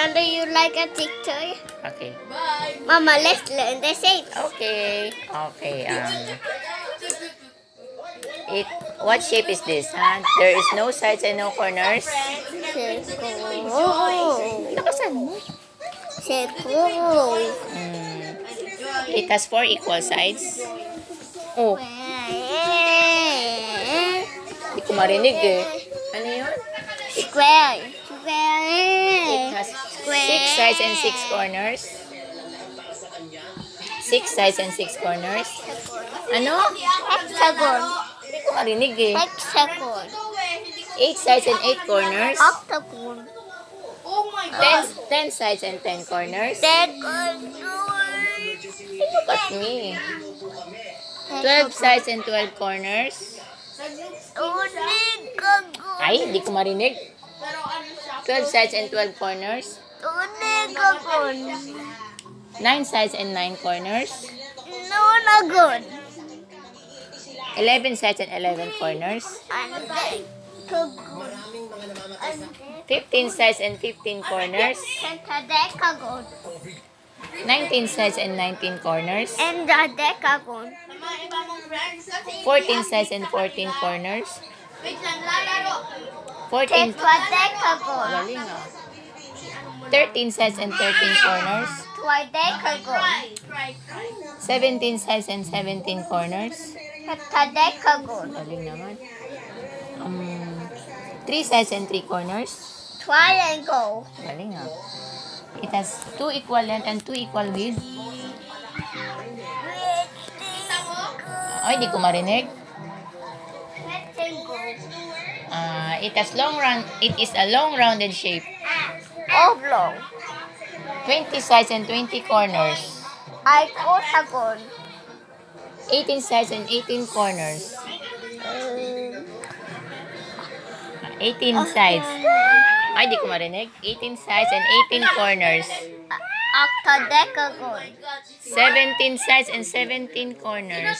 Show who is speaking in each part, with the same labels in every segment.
Speaker 1: Zander, you like a picture?
Speaker 2: Okay.
Speaker 1: Mama, let's learn the shape.
Speaker 2: Okay. What shape is this? Huh? There is no sides and no corners.
Speaker 1: Circle.
Speaker 2: Lakasan mo.
Speaker 1: Circle.
Speaker 2: It has 4 equal sides. Oh, hindi ko marinig eh. Ano yun?
Speaker 1: Square.
Speaker 2: It has 6 sides and 6 corners. 6 sides and 6 corners. Ano?
Speaker 1: Hexagon.
Speaker 2: Hindi ko marinig eh.
Speaker 1: Hexagon.
Speaker 2: 8 sides and 8 corners.
Speaker 1: Octagon.
Speaker 2: 10 sides and 10 corners.
Speaker 1: Decagon.
Speaker 2: Look at me. 12 sides and 12 corners. Ay, hindi ko marinig. 12 sides and 12 corners. 9 sides and 9 corners. 11 sides and 11 corners. 15 sides and 15 corners. 19 sides and 19 corners.
Speaker 1: And the decagon.
Speaker 2: 14 sides and 14 corners. 14
Speaker 1: Tetradecagon.
Speaker 2: Galing ah. 13 sides and 13 corners.
Speaker 1: Tridecagon.
Speaker 2: 17 sides and 17 corners.
Speaker 1: Heptadecagon.
Speaker 2: Galing naman. 3 sides and 3 corners.
Speaker 1: Triangle.
Speaker 2: Galing ah. It has 2 equal length and 2 equal width. Ay, di ko marinig.
Speaker 1: Rectangle.
Speaker 2: It is a long rounded shape.
Speaker 1: Oblong.
Speaker 2: 20 sides and 20 corners.
Speaker 1: Icosagon.
Speaker 2: 18 sides and 18 corners. 18 sides. Ay, di ko marinig. 18 sides and 18 corners.
Speaker 1: Octadecagon.
Speaker 2: 17 sides and 17 corners.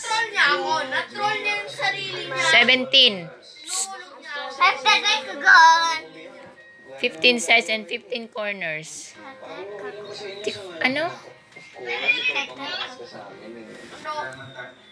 Speaker 2: 17.
Speaker 1: Heptadecagon.
Speaker 2: 15 sides and 15 corners. Ano?
Speaker 1: Heptadecagon.